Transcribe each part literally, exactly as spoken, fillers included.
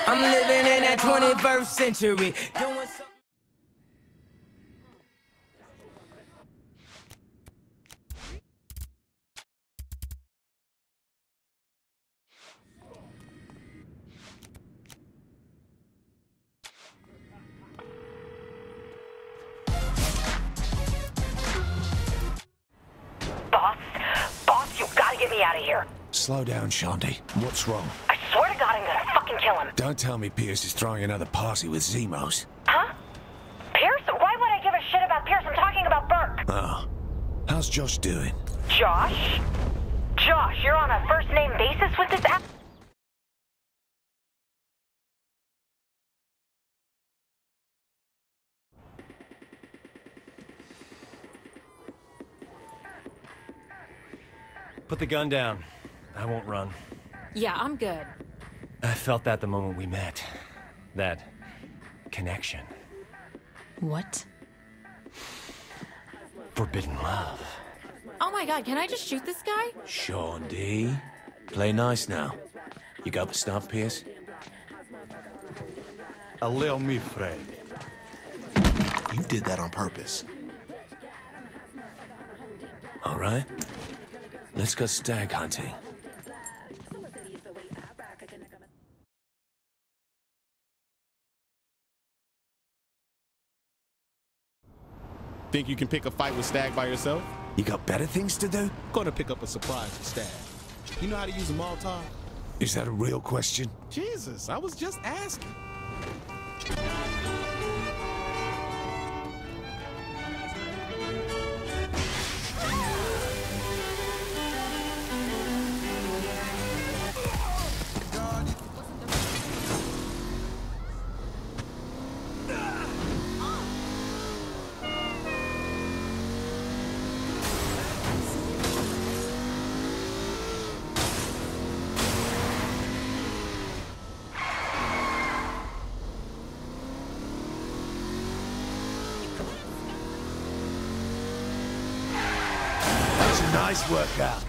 I'm living in that twenty-first century. Doing so Boss? Boss, you gotta get me out of here. Slow down, Shanti. What's wrong? I swear to God I'm gonna fucking kill him. Don't tell me Pierce is throwing another party with Zimos. Huh? Pierce? Why would I give a shit about Pierce? I'm talking about Burke. Oh. How's Josh doing? Josh? Josh, you're on a first-name basis with this app? Put the gun down. I won't run. Yeah, I'm good. I felt that the moment we met. That connection. What? Forbidden love. Oh my god, can I just shoot this guy? Shanti. Play nice now. You got the stuff, Pierce? Allow me, Fred. You did that on purpose. All right. Let's go stag hunting. Think you can pick a fight with Stag by yourself? You got better things to do? Gonna pick up a surprise for Stag. You know how to use a Molotov? Is that a real question? Jesus, I was just asking. Nice workout.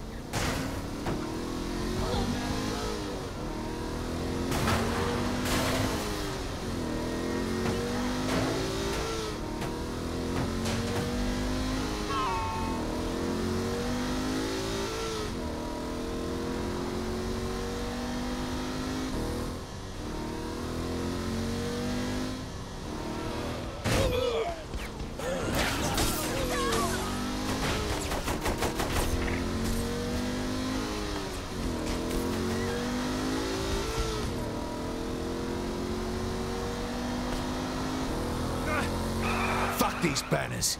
Fuck these banners.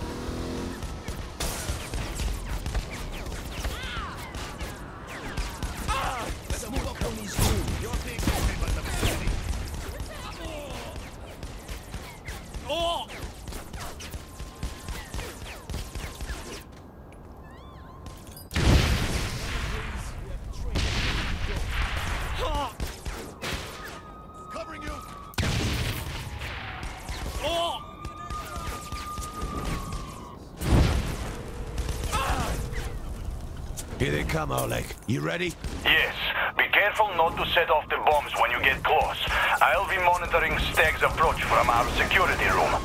Here they come, Oleg. You ready? Yes. Be careful not to set off the bombs when you get close. I'll be monitoring Stag's approach from our security room.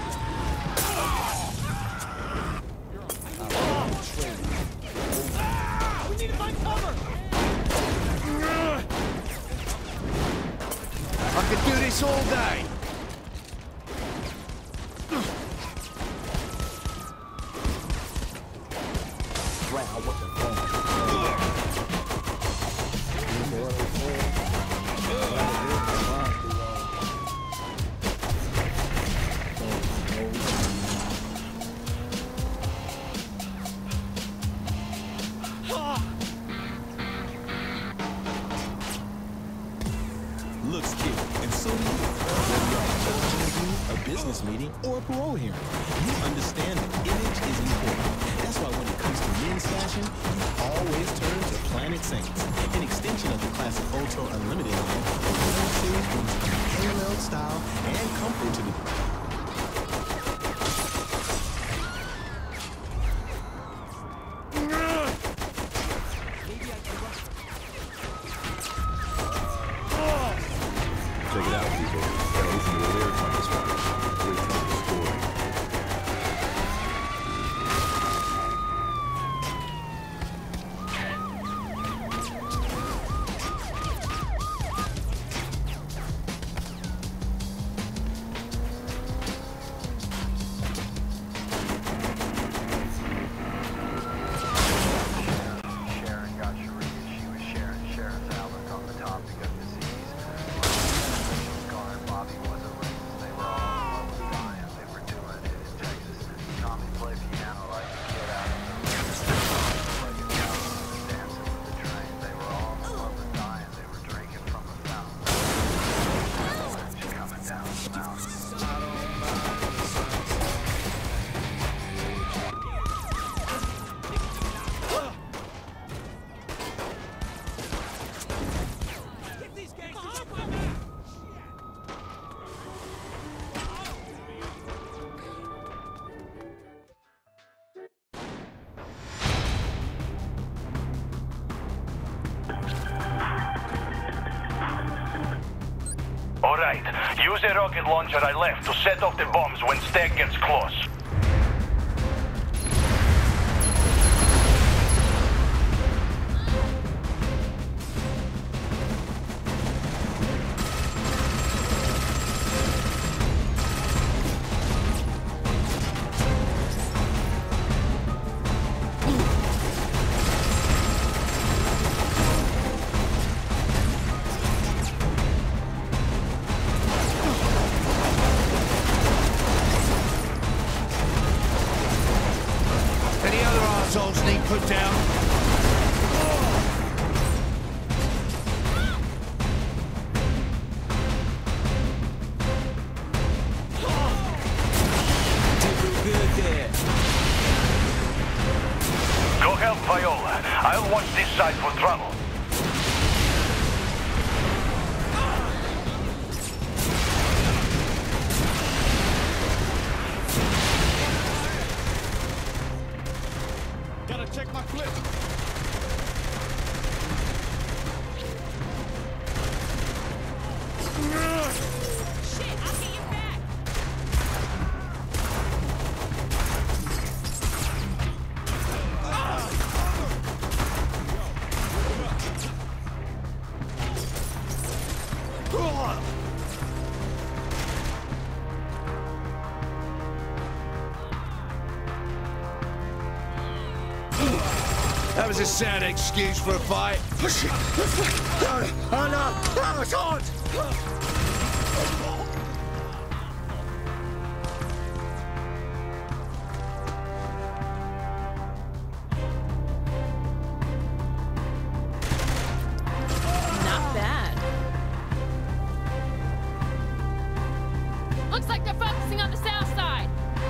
we need to find cover. I could do this all day. Looks kid, and so do you. Whether you're at a job interview, a business meeting, or a parole hearing, you understand that image is important. That's why when it comes to men's fashion, you always turn to Planet Saints, an extension of the classic Ultra Unlimited line. The series brings unparalleled style and comfort to the right. Use a rocket launcher I left to set off the bombs when Stag gets close. Assholes need put down. Did real good there. Go help Viola. I'll watch this side for trouble. Gotta check my clip. Shit, I'll get you back. That was a sad excuse for a fight. Oh no! Oh, it's hot! Not bad. Looks like they're focusing on the south side.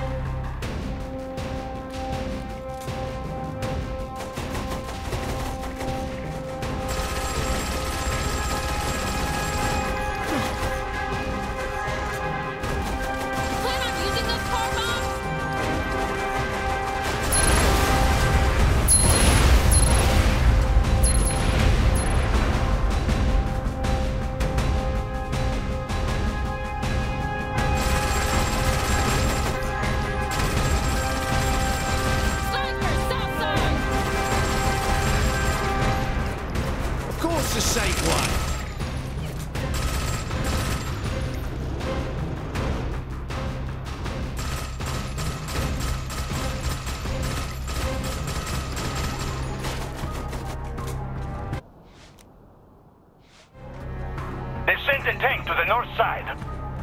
Plan on using those car bombs? Sniper, south side! Of course the safe one. They've sent a tank to the north side.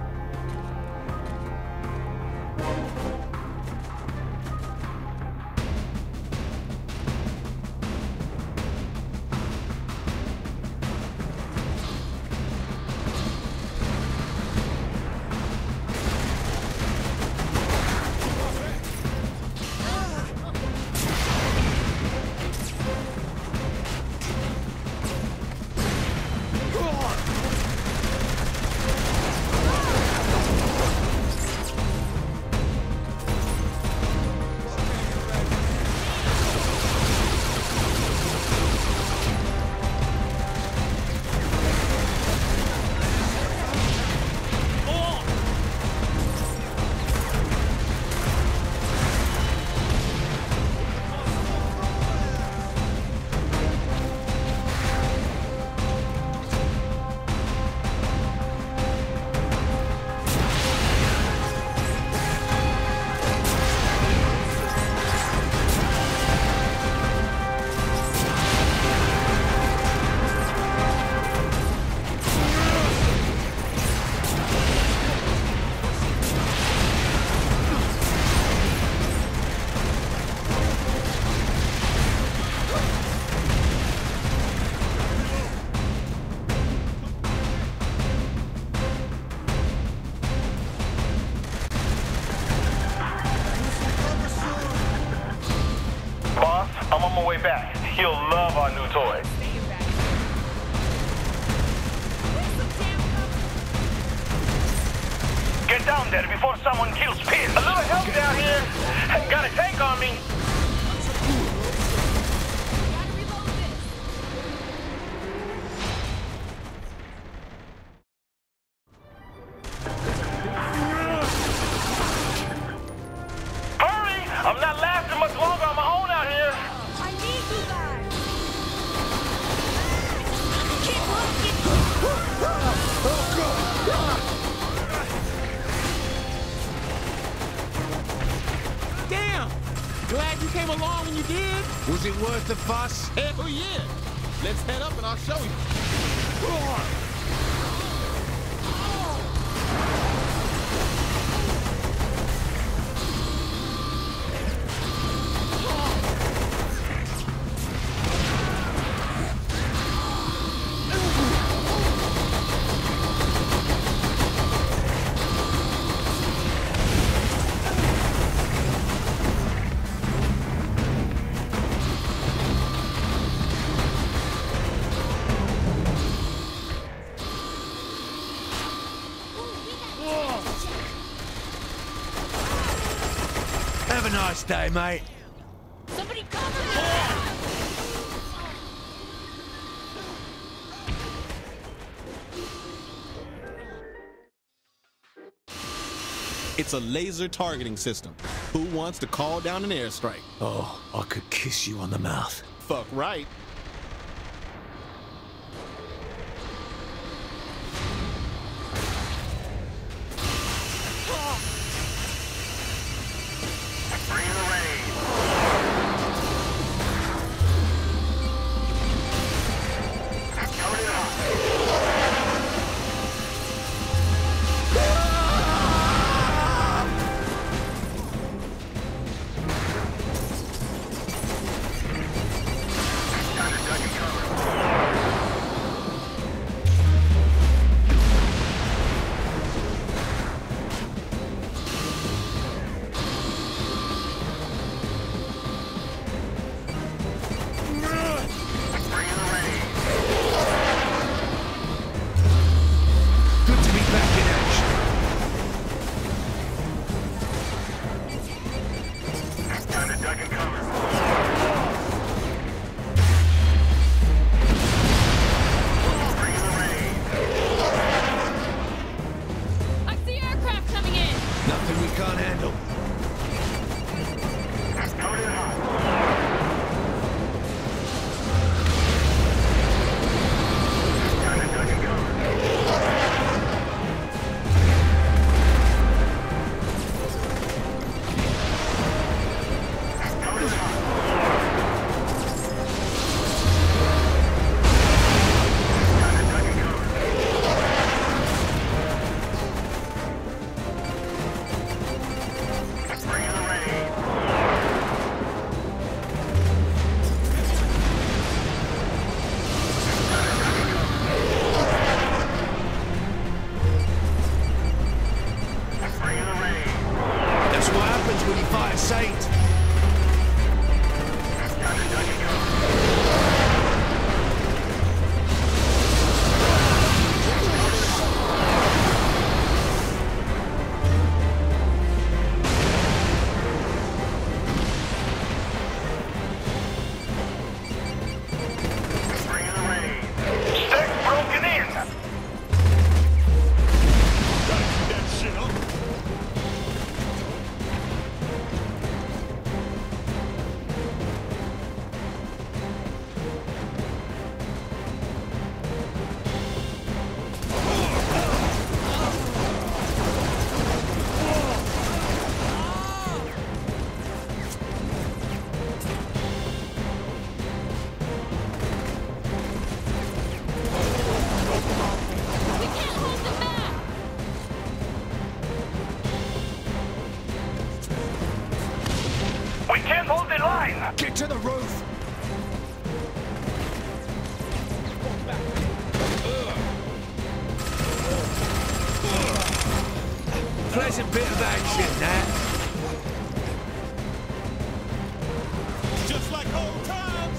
Boss, I'm on my way back. He'll love our new toy. Get down there before someone kills Pierce. A little help down here. Got a tank on me. I'm not lasting much longer on my own out here. I need you guys. Damn! Glad you came along when you did. Was it worth the fuss? Hell yeah! Let's head up and I'll show you. Have a nice day, mate. Somebody cover me. It's a laser targeting system. Who wants to call down an airstrike? Oh, I could kiss you on the mouth. Fuck right. Get to the roof! Pleasant bit of action, that. Just like old times.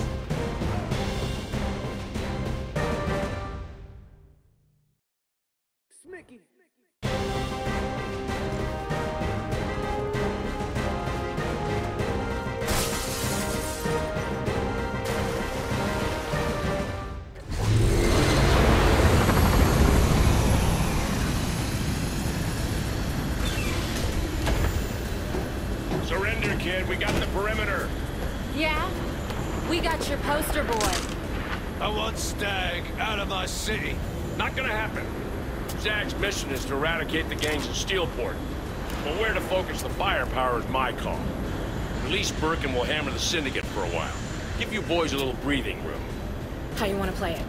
Smicky. Surrender, kid. We got the perimeter. Yeah? We got your poster boy. I want Stagg out of my city. Not gonna happen. Stagg's mission is to eradicate the gangs in Steelport. But where to focus the firepower is my call. Release Burke and we'll hammer the Syndicate for a while. Give you boys a little breathing room. How you want to play it?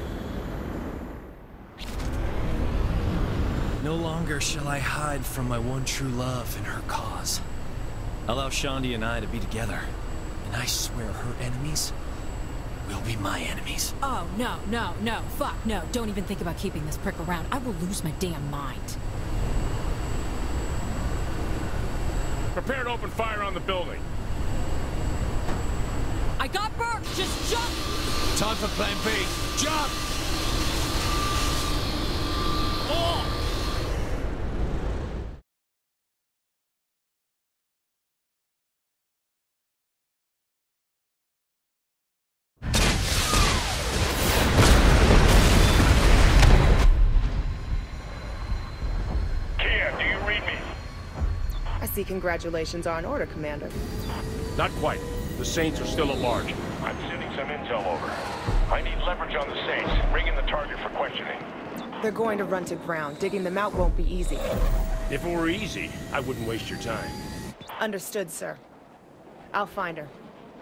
No longer shall I hide from my one true love and her cause. Allow Shaundi and I to be together, and I swear her enemies will be my enemies. Oh, no, no, no, fuck, no. Don't even think about keeping this prick around. I will lose my damn mind. Prepare to open fire on the building. I got Burke! Just jump! Time for plan B. Jump! Oh! Congratulations are in order, Commander. Not quite. The Saints are still at large. I'm sending some intel over. I need leverage on the Saints. Bring in the target for questioning. They're going to run to ground. Digging them out won't be easy. If it were easy, I wouldn't waste your time. Understood, sir. I'll find her.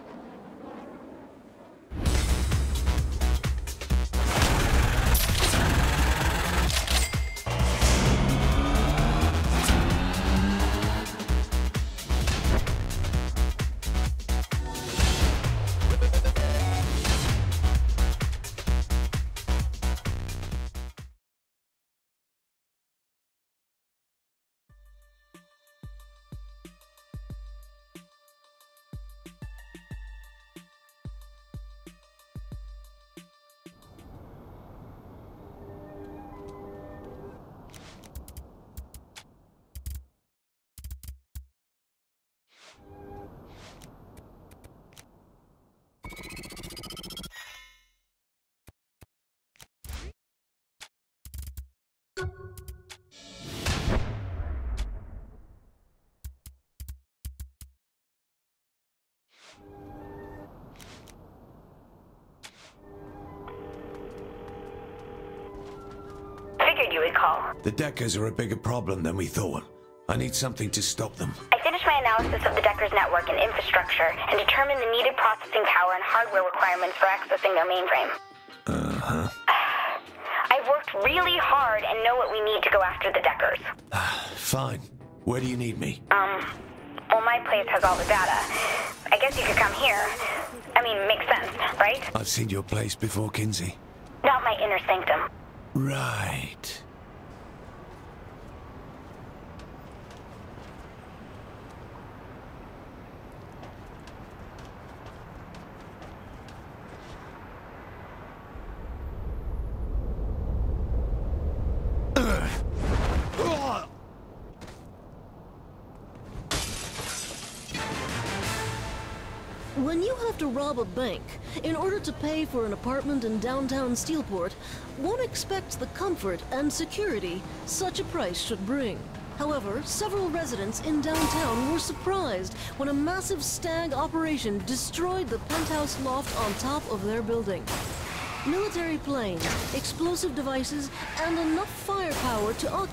Figured you would call. The Deckers are a bigger problem than we thought. I need something to stop them. I finished my analysis of the Deckers' network and infrastructure and determined the needed processing power and hardware requirements for accessing their mainframe. Uh-huh. I've worked really hard and know what we need to go after the Deckers. Fine. Where do you need me? Um, well, my place has all the data. I guess you could come here. I mean, makes sense, right? I've seen your place before, Kinzie. Not my inner sanctum. Right. When you have to rob a bank in order to pay for an apartment in downtown Steelport, one expects the comfort and security such a price should bring. However, several residents in downtown were surprised when a massive Stag operation destroyed the penthouse loft on top of their building. Military planes, explosive devices, and enough firepower to occupy.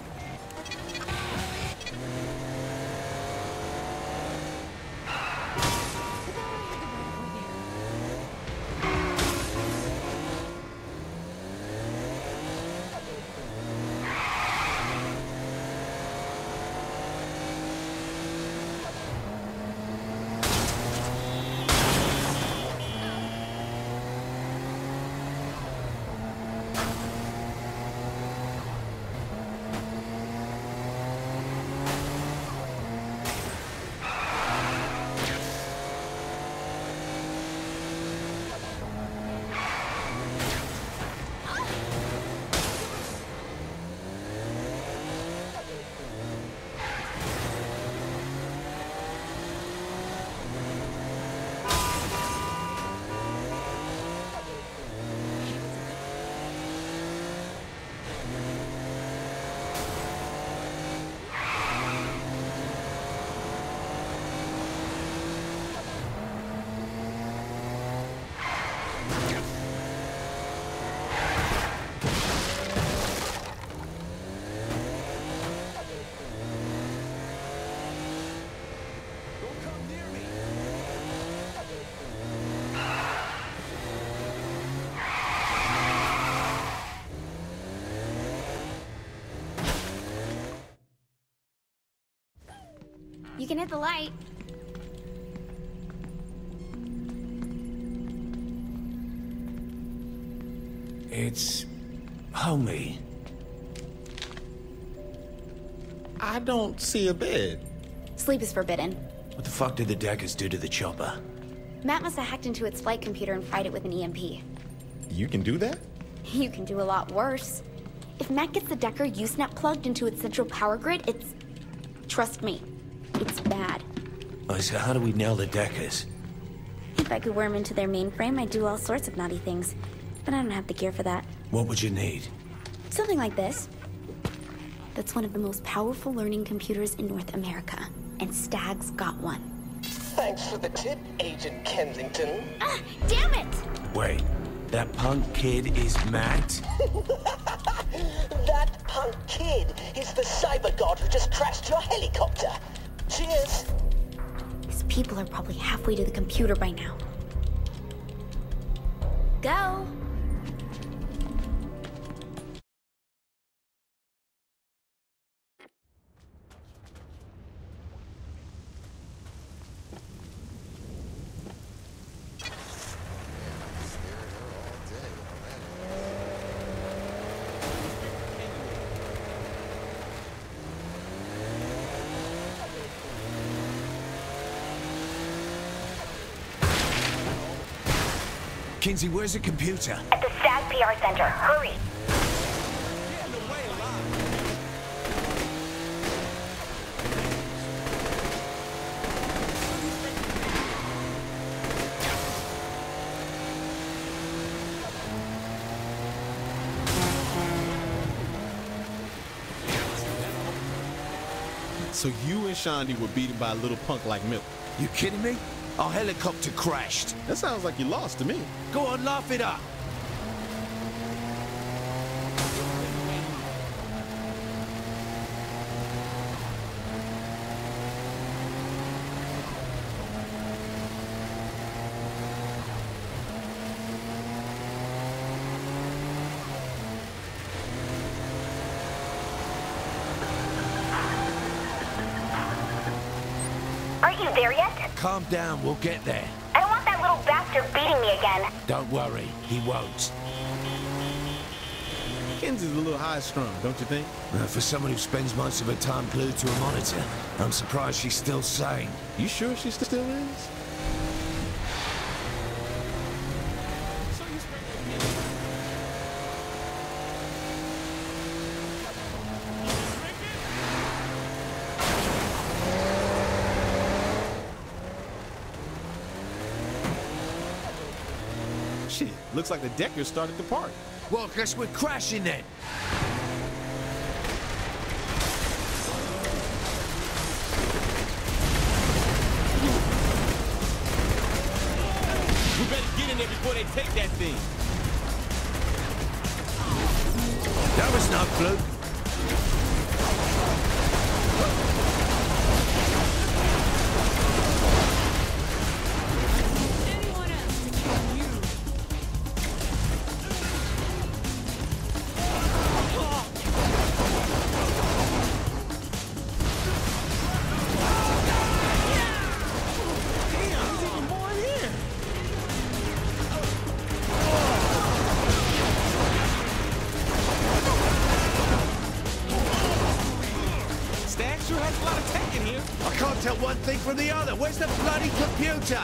You can hit the light. It's... homey. I don't see a bed. Sleep is forbidden. What the fuck did the Deckers do to the chopper? Matt must have hacked into its flight computer and fried it with an E M P. You can do that? You can do a lot worse. If Matt gets the Decker Usenet plugged into its central power grid, it's... Trust me, it's bad. Oh, so how do we nail the Deckers? If I could worm into their mainframe, I'd do all sorts of naughty things. But I don't have the gear for that. What would you need? Something like this. That's one of the most powerful learning computers in North America. And Stag's got one. Thanks for the tip, Agent Kensington. Ah, damn it! Wait, that punk kid is Matt? That punk kid is the cyber god who just crashed your helicopter. Cheers. These people are probably halfway to the computer by now. Go! Kinsey, where's the computer? At the Stag P R Center. Hurry! So you and Shaundi were beaten by a little punk like Miller. You kidding me? Our helicopter crashed. That sounds like you lost to me. Go on, laugh it up. Aren't you there yet? Calm down, we'll get there. I don't want that little bastard beating me again. Don't worry, he won't. Kenzie's a little high-strung, don't you think? Uh, for someone who spends most of her time glued to a monitor, I'm surprised she's still sane. You sure she still is? Shit, looks like the Deckers started the party. Well, guess we're crashing then. We better get in there before they take that thing. That was not fluke. I can't tell one thing from the other. Where's the bloody computer?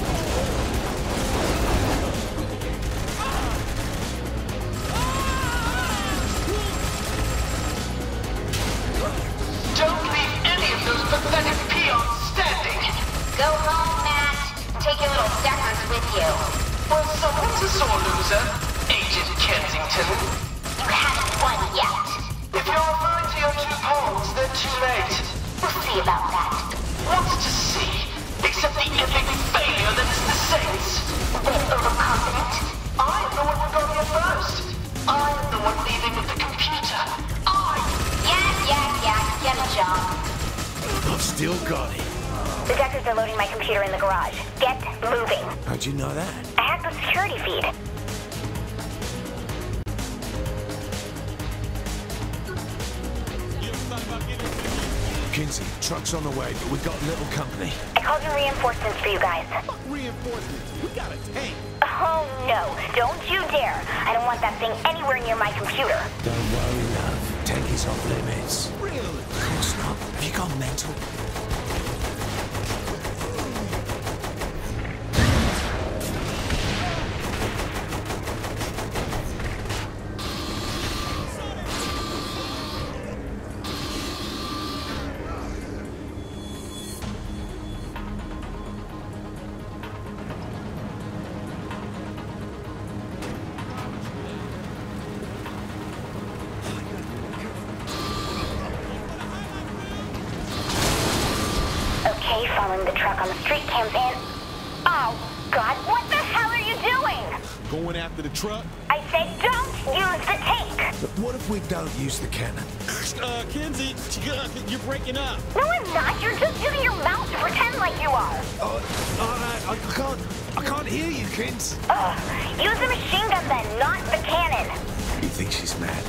Don't leave any of those pathetic peons standing. Go home, Matt. Take your little Deckers with you. Well, someone's a sore loser, Agent Kensington. You haven't won yet. If you're referring to your two pawns, they're too late. We'll see about that. What's to see, except the epic failure that is the Saints? They're overconfident. I'm the one who got here first. I'm the one leaving with the computer. I... Yeah, yeah, yeah. Get a job. I've still got it. The Deckers are loading my computer in the garage. Get moving. How'd you know that? I hacked the security feed. Kinsey, truck's on the way, but we've got little company. I called in reinforcements for you guys. Fuck reinforcements. We got a tank. Oh no, don't you dare. I don't want that thing anywhere near my computer. Don't worry, love. Tank is off limits. Really? Of course not. Have you gone mental? Following the truck on the street cams in. Oh, God, what the hell are you doing? Going after the truck? I said don't use the tank. What if we don't use the cannon? Uh, Kinsey, you're breaking up. No, I'm not. You're just using your mouth to pretend like you are. Oh, oh, I, I can't, I can't hear you, Kins. Ugh. Use the machine gun then, not the cannon. You think she's mad?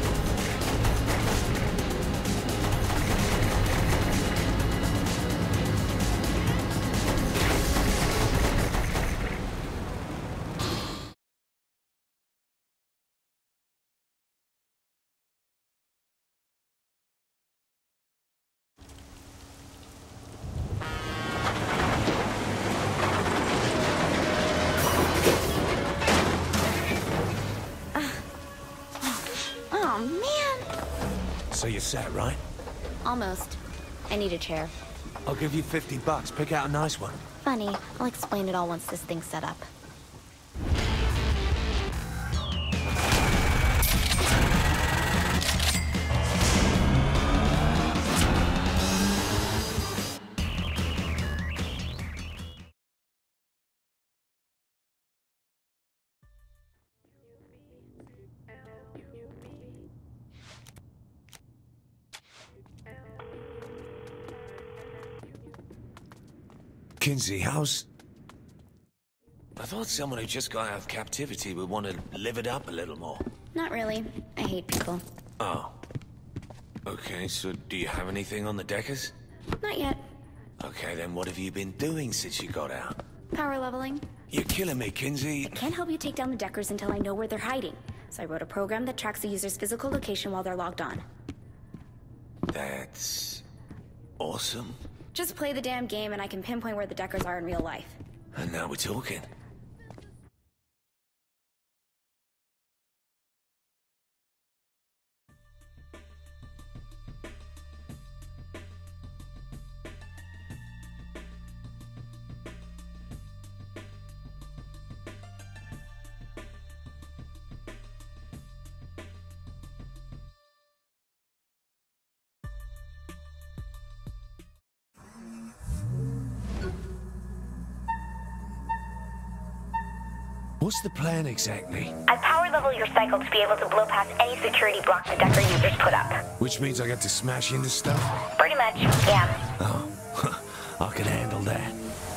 Oh, man. So you're set, right? Almost. I need a chair. I'll give you fifty bucks. Pick out a nice one. Funny. I'll explain it all once this thing's set up. Kinsey, how's... I thought someone who just got out of captivity would want to live it up a little more. Not really. I hate people. Oh. Okay, so do you have anything on the Deckers? Not yet. Okay, then what have you been doing since you got out? Power leveling. You're killing me, Kinsey. I can't help you take down the Deckers until I know where they're hiding. So I wrote a program that tracks the user's physical location while they're logged on. That's... awesome. Just play the damn game and I can pinpoint where the Deckers are in real life. And now we're talking. What's the plan exactly? I power level your cycle to be able to blow past any security blocks the Decker users put up. Which means I get to smash into stuff? Pretty much, yeah. Oh, I can handle that.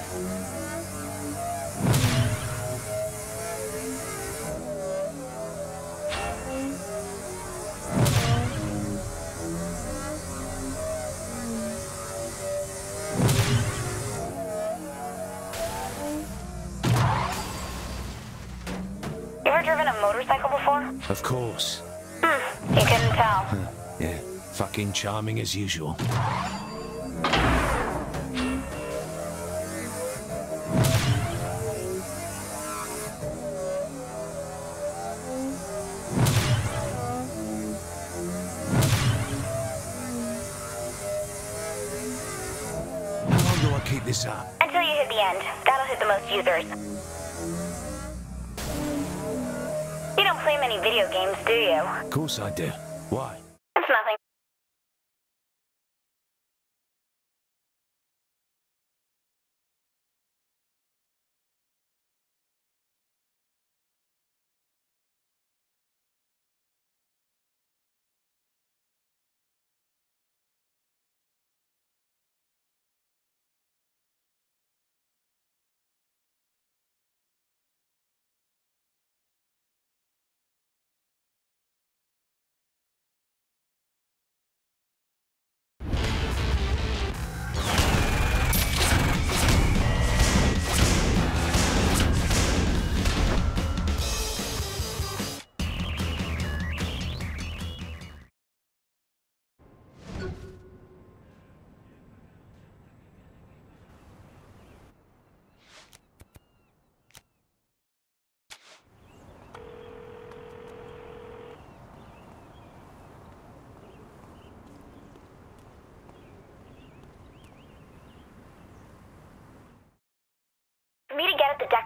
Driven a motorcycle before? Of course. Hmm, you couldn't tell. Huh, yeah, fucking charming as usual. How long do I keep this up? Until you hit the end. That'll hit the most users. You don't play many video games, do you? Of course I do. Why? It's nothing.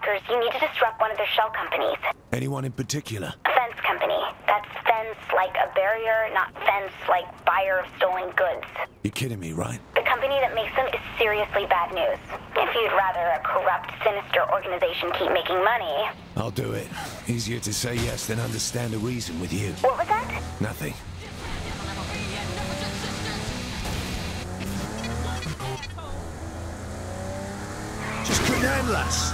hackers, you need to disrupt one of their shell companies. Anyone in particular? A fence company. That's fence like a barrier, not fence like buyer of stolen goods. You're kidding me, right? The company that makes them is seriously bad news. If you'd rather a corrupt, sinister organization keep making money... I'll do it. Easier to say yes than understand a reason with you. What was that? Nothing. Just couldn't handle us.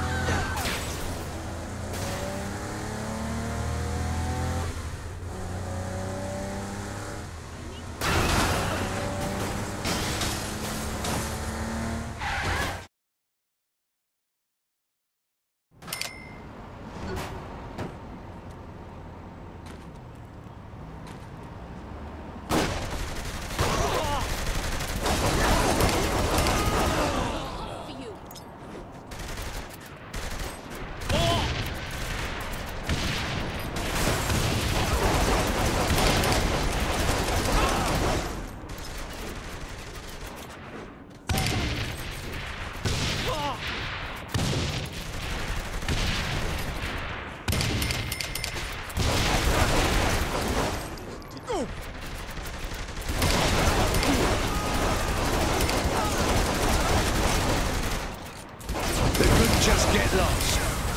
Just get lost.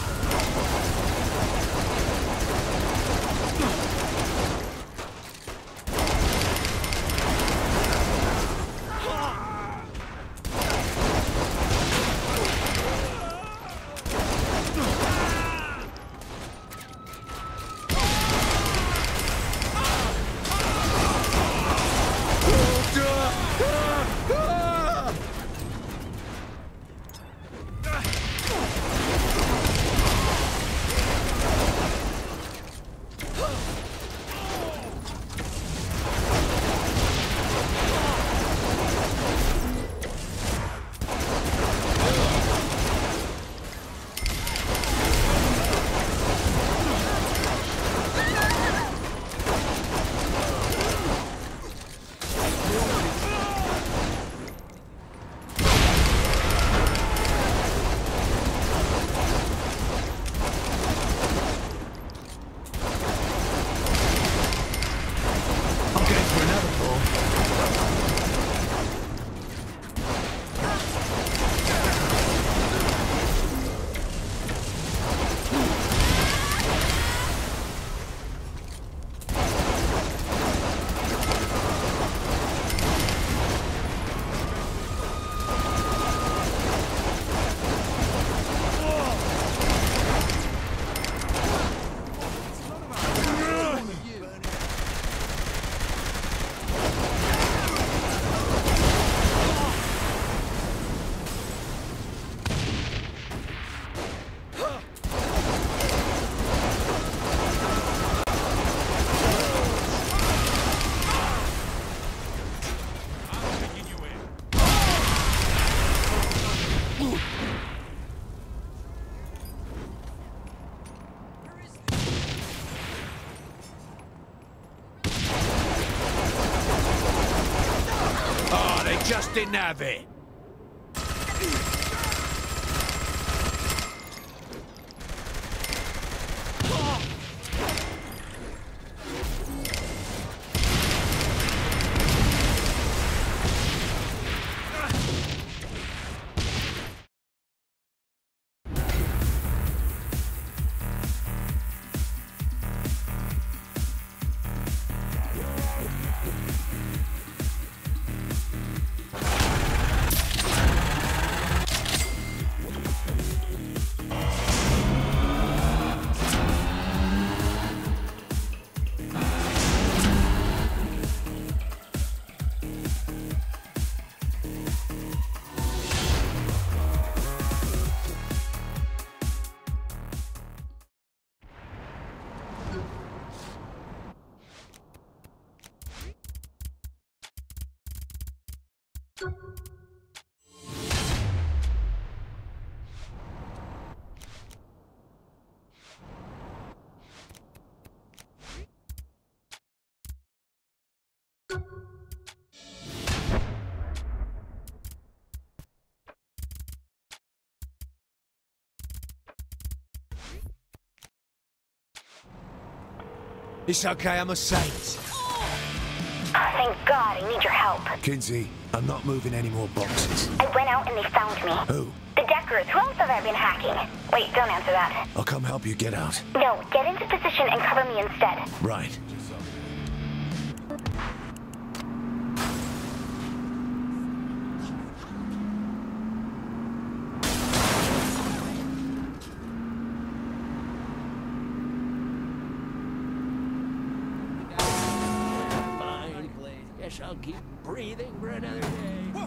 Just didn't have it. It's okay, I'm a saint. Thank God, I need your help. Kinzie, I'm not moving any more boxes. I went out and they found me. Who? The Deckers. Who else have I been hacking? Wait, don't answer that. I'll come help you get out. No, get into position and cover me instead. Right. Guess I'll keep breathing for another day.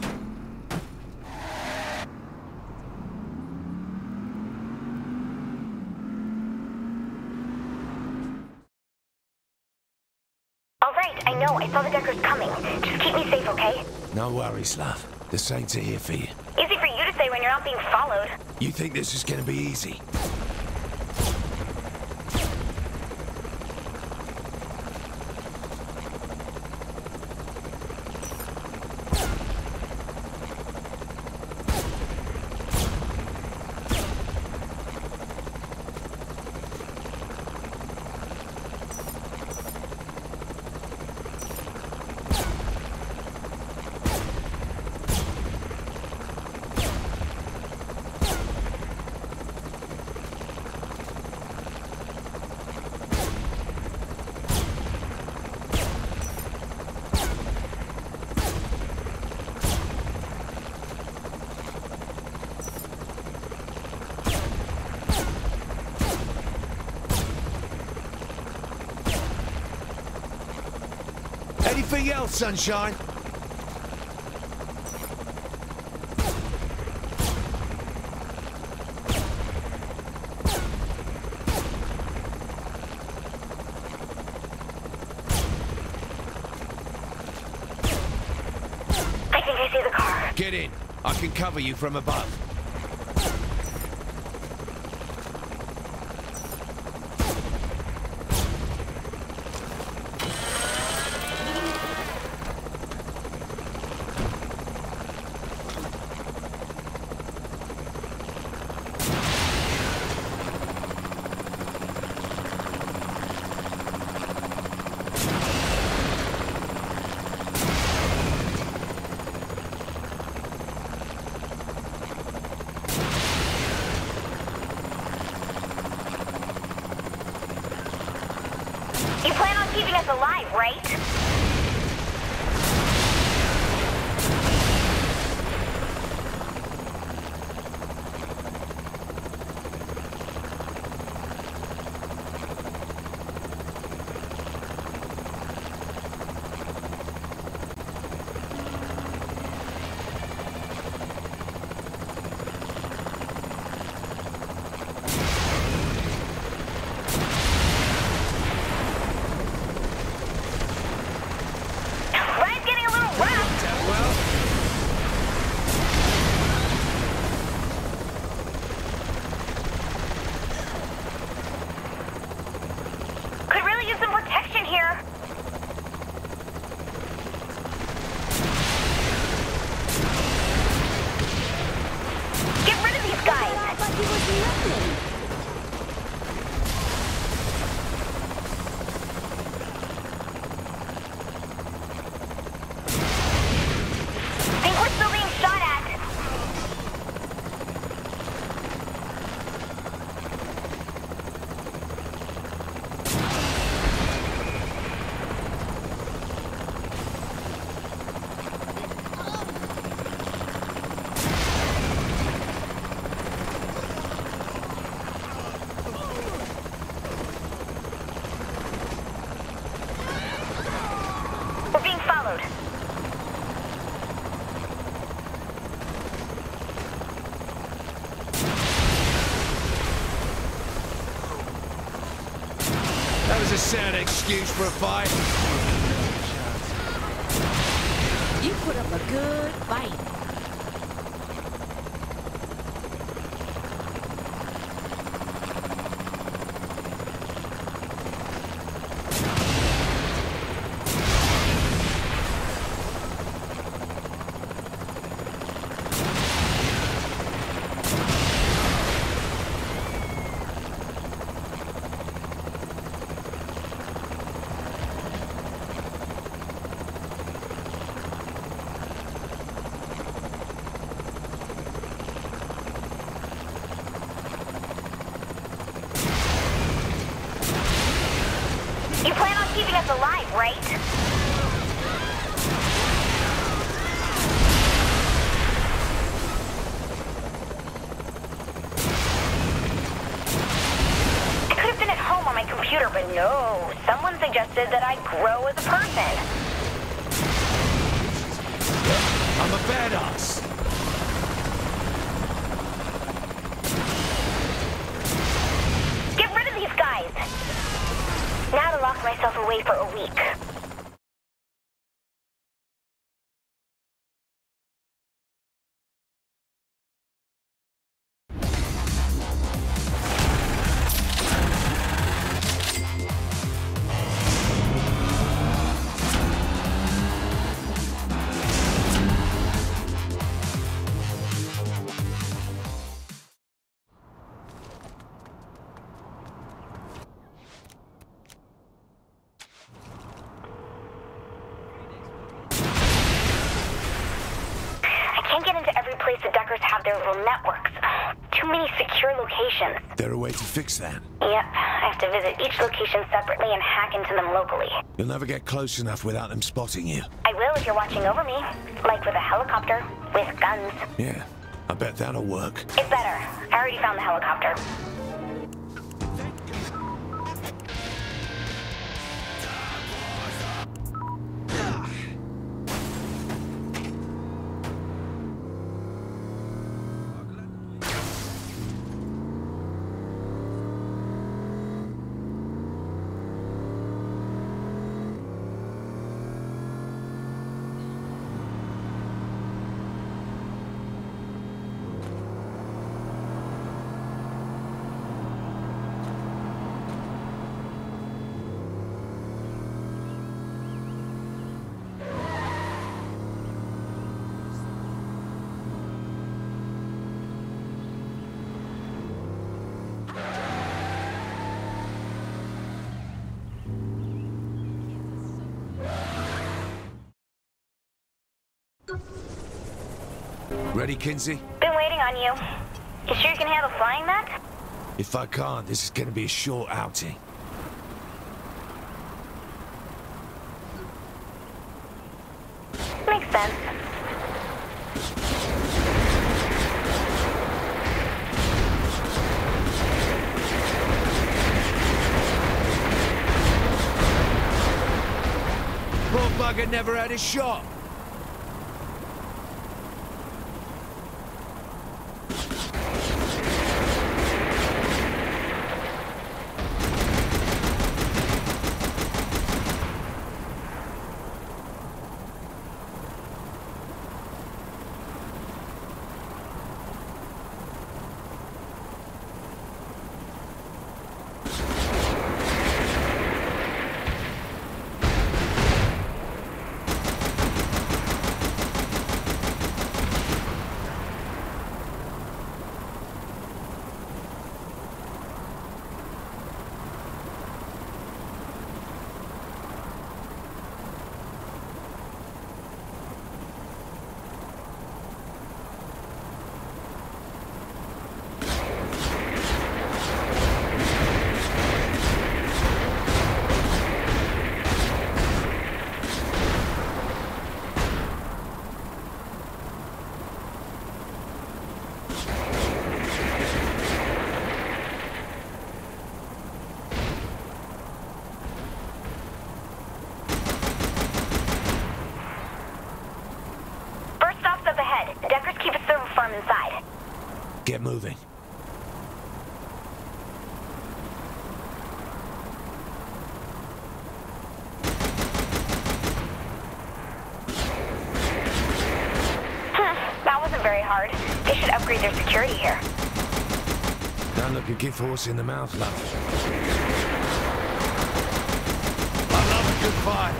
All right, I know. I saw the Deckers coming. Just keep me safe, okay? No worries, love. The saints are here for you. Easy for you to say when you're not being followed. You think this is gonna be easy? Anything else, Sunshine? I think I see the car. Get in. I can cover you from above. You plan on keeping us alive, right? That was a sad excuse for a fight. You put up a good fight. us alive, right? My computer, but no. Someone suggested that I grow as a person. I'm a badass. Get rid of these guys. Now to lock myself away for a week. Little networks. Too many secure locations. There a way to fix that? Yep. I have to visit each location separately and hack into them locally. You'll never get close enough without them spotting you. I will if you're watching over me. Like with a helicopter. With guns. Yeah. I bet that'll work. It better. I already found the helicopter. Ready, Kinzie? Been waiting on you. You sure you can handle flying that? If I can't, this is gonna be a short outing. Makes sense. Poor bugger never had a shot. Inside. Get moving. Huh, that wasn't very hard. They should upgrade their security here. Don't look a gift horse in the mouth, love. I love a good fight.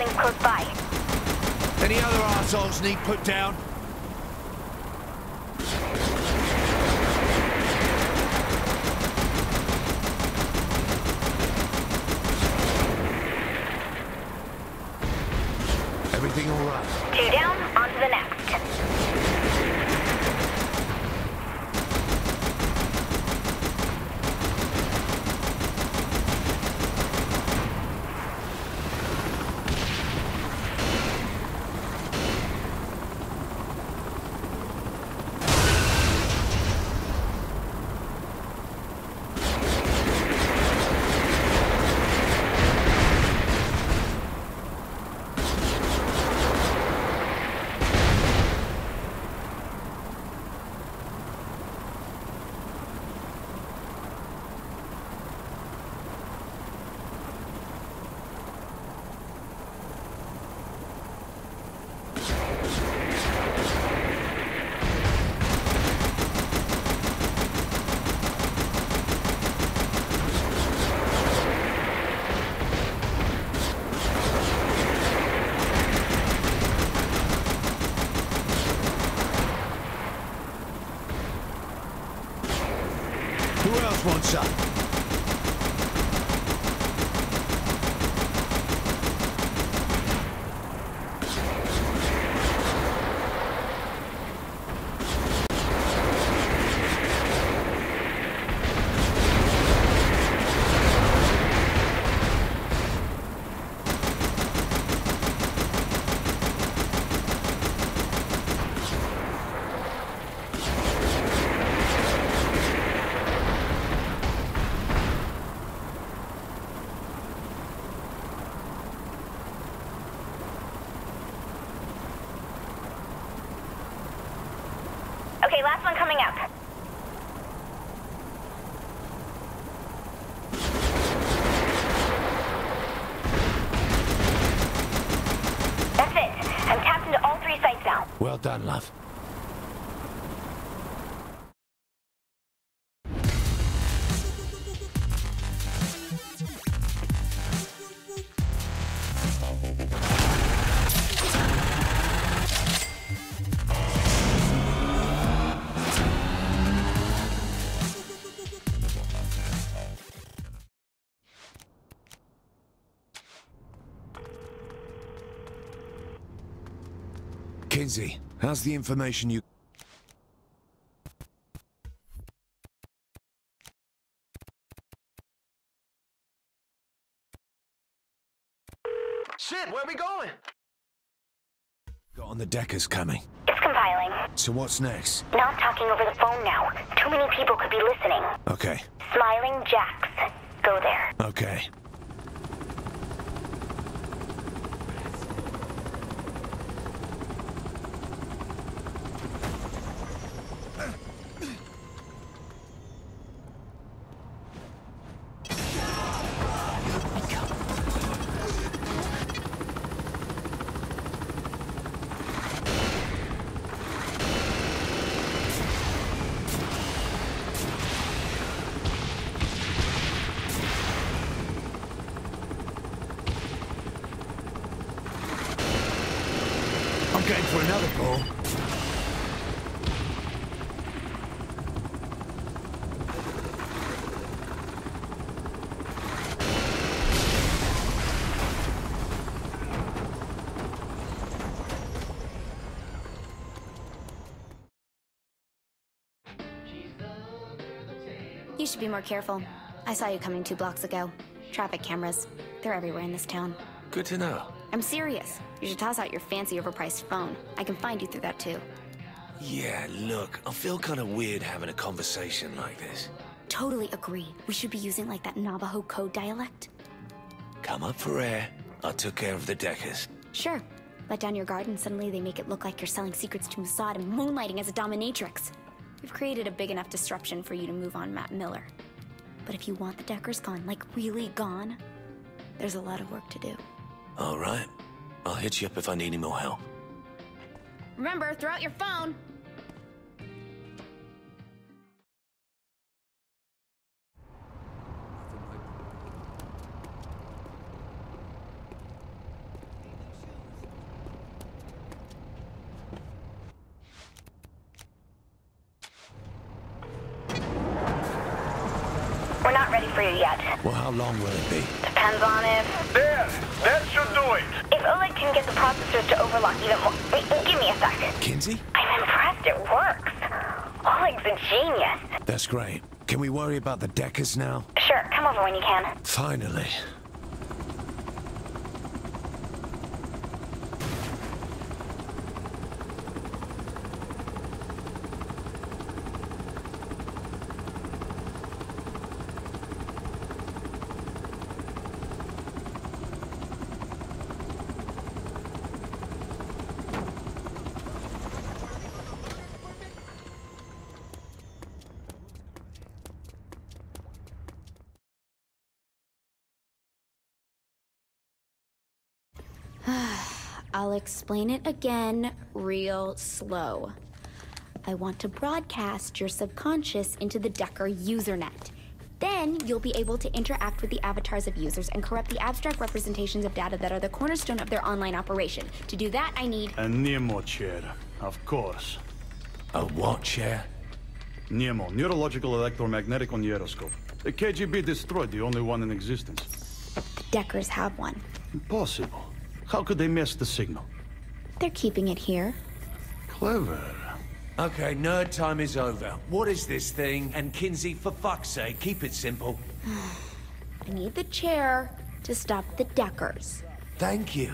buildings close by. Any other arseholes need put down? Everything all right? Two down, on to the next. Who else wants some? Okay, last one coming up. That's it. I'm tapped into all three sites now. Well done, love. Kinzie, how's the information you... Shit, where are we going? got on the Deckers coming? It's compiling. So what's next? Not talking over the phone now. Too many people could be listening. Okay. Smiling Jacks. Go there. Okay. I'm going for another ball. You should be more careful. I saw you coming two blocks ago. Traffic cameras. They're everywhere in this town. Good to know. I'm serious. You should toss out your fancy overpriced phone. I can find you through that too. Yeah, look, I feel kind of weird having a conversation like this. Totally agree. We should be using like that Navajo code dialect. Come up for air. I took care of the Deckers. Sure. Let down your guard and suddenly they make it look like you're selling secrets to Mossad and moonlighting as a dominatrix. We've created a big enough disruption for you to move on Matt Miller. But if you want the Deckers gone, like really gone, there's a lot of work to do. All right. I'll hit you up if I need any more help. Remember, throw out your phone! Well, how long will it be? Depends on if... There! That should do it! If Oleg can get the processors to overlock even more... Wait, give me a sec. Kinsey? I'm impressed it works. Oleg's a genius. That's great. Can we worry about the Deckers now? Sure, come over when you can. Finally. I'll explain it again real slow. I want to broadcast your subconscious into the Decker usernet. Then you'll be able to interact with the avatars of users and corrupt the abstract representations of data that are the cornerstone of their online operation. To do that, I need... A Nemo chair, of course. A what chair? Nemo, neurological electromagnetic oneiroscope. The K G B destroyed the only one in existence. The Deckers have one. Impossible. How could they miss the signal? They're keeping it here. Clever. Okay, nerd time is over. What is this thing? And Kinsey, for fuck's sake, keep it simple. I need the chair to stop the Deckers. Thank you.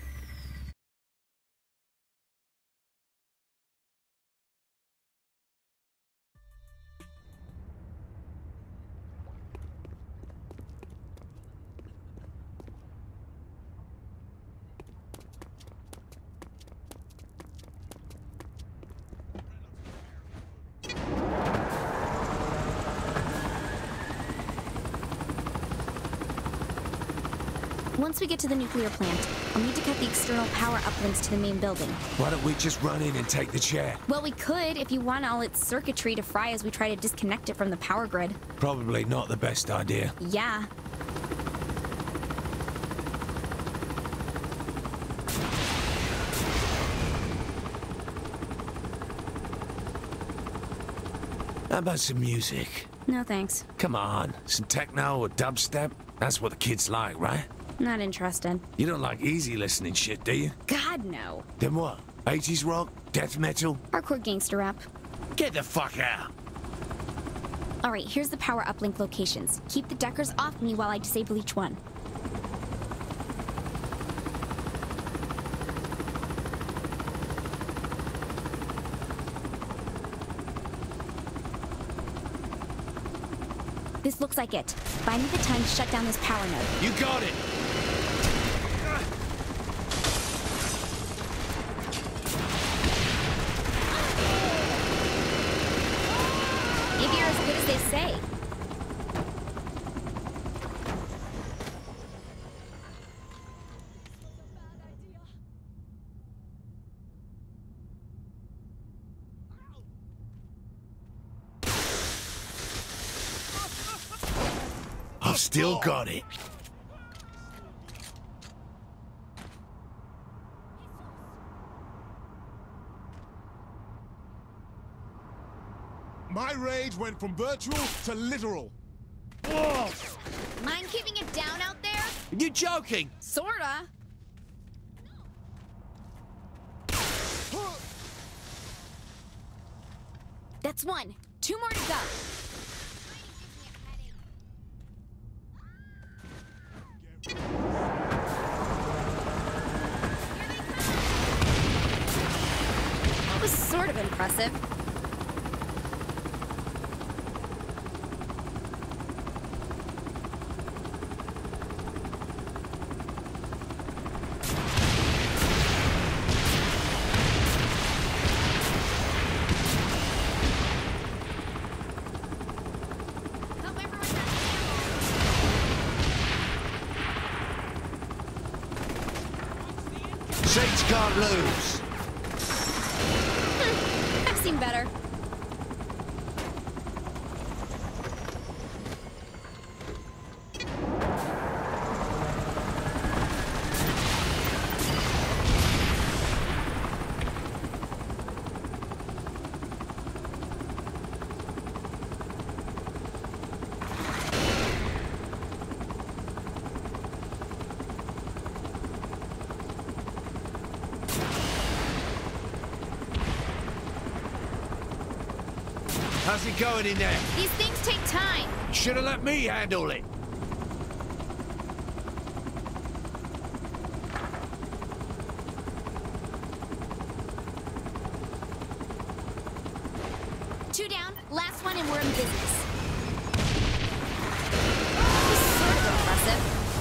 Once we get to the nuclear plant, I'll need to cut the external power uplinks to the main building. Why don't we just run in and take the chair? Well, we could if you want all its circuitry to fry as we try to disconnect it from the power grid. Probably not the best idea. Yeah. How about some music? No thanks. Come on, some techno or dubstep? That's what the kids like, right? Not interested. You don't like easy listening shit, do you? God, no. Then what? eighties rock? Death metal? Hardcore gangster rap. Get the fuck out! Alright, here's the power uplink locations. Keep the Deckers off me while I disable each one. This looks like it. Buy me the time to shut down this power node. You got it! Maybe you're as good as they say. I've still got it. My rage went from virtual to literal. Mind keeping it down out there? Are you joking? Sorta. That's one. Two more to go. That was sort of impressive. Saints can't lose. I've seen better. How's it going in there? These things take time. Should have let me handle it. Two down, last one, and we're in business. This is sort of impressive.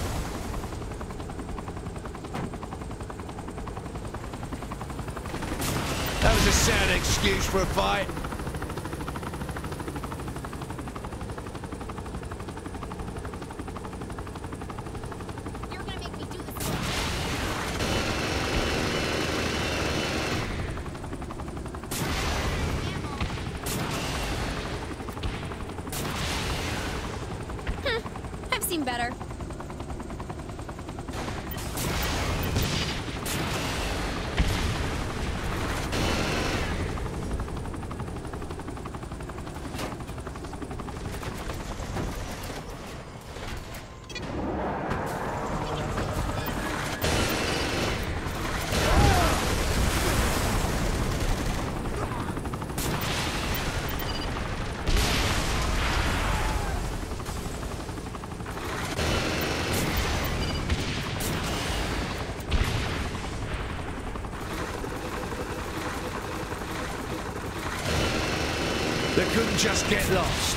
That was a sad excuse for a fight. You're gonna make me do this. Hmm, I've seen better. They couldn't just get lost.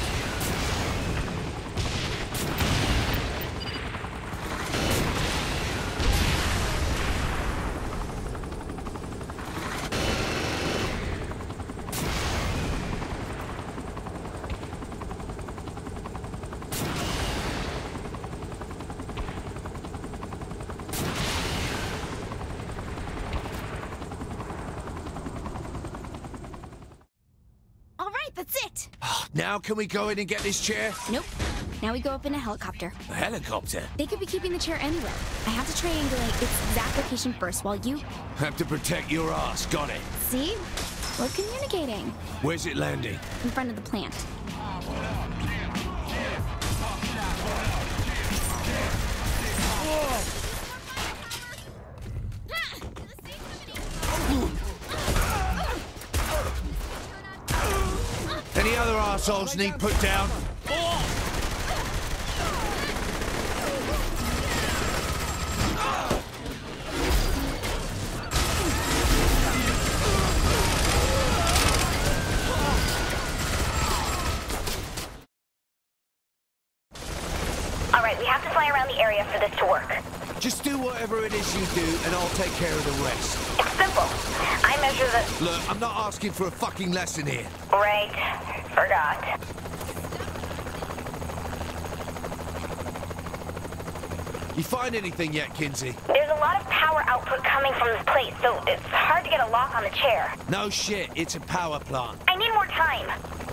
That's it! Now can we go in and get this chair? Nope. Now we go up in a helicopter. A helicopter? They could be keeping the chair anywhere. I have to triangulate its exact location first while you... Have to protect your ass, got it. See? We're communicating. Where's it landing? In front of the plant. Any other arseholes need put down? All right, we have to fly around the area for this to work. Just do whatever it is you do, and I'll take care of the rest. It's simple. I measure the... Look, I'm not asking for a fucking lesson here. Right. Forgot. You find anything yet, Kinzie? There's a lot of power output coming from this place, so it's hard to get a lock on the chair. No shit, it's a power plant. I need more time.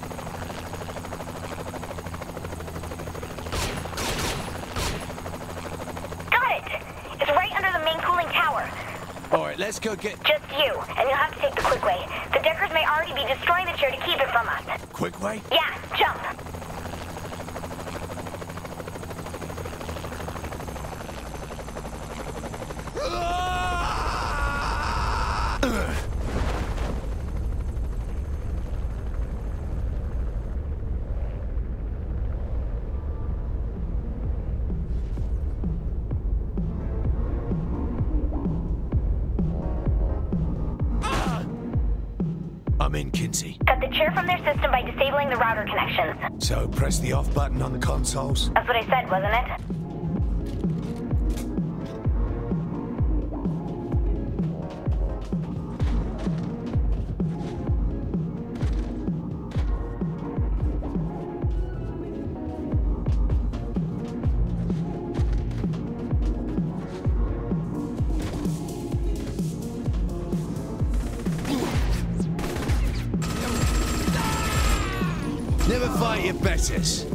Got it! It's right under the main cooling tower. All right, let's go get... Just you, and you'll have to take the quick way. The Deckers may already be destroying the chair to keep it from us. Quick way? Yeah, jump. I'm in, Kinzie. Cut the chair from their system by disabling the router connections. So, press the off button on the consoles? That's what I said, wasn't it? Never fight your betters.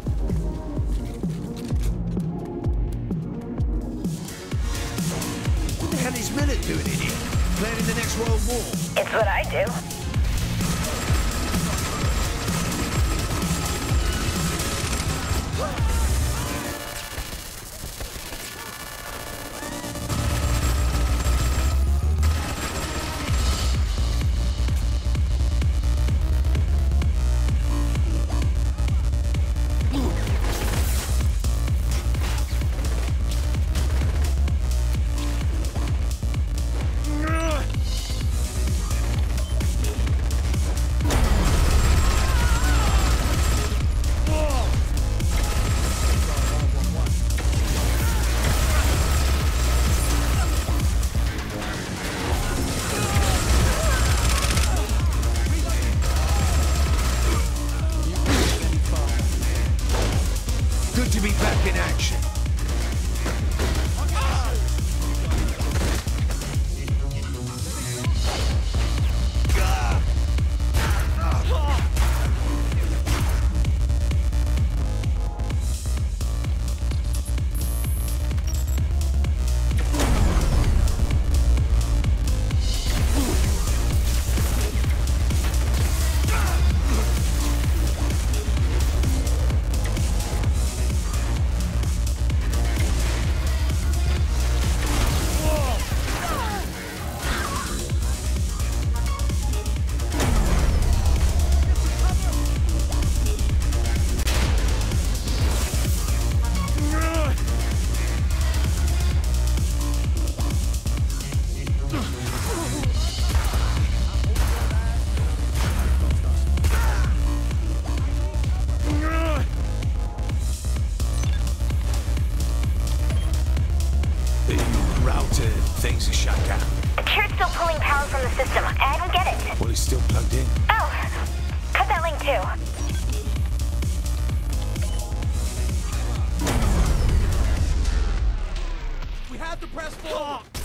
What the hell is Millet doing in here? Planning the next World War? It's what I do. The router things are shut down. Cured's still pulling power from the system. I don't get it. Well, it's still plugged in. Oh, cut that link too. We have to press forward.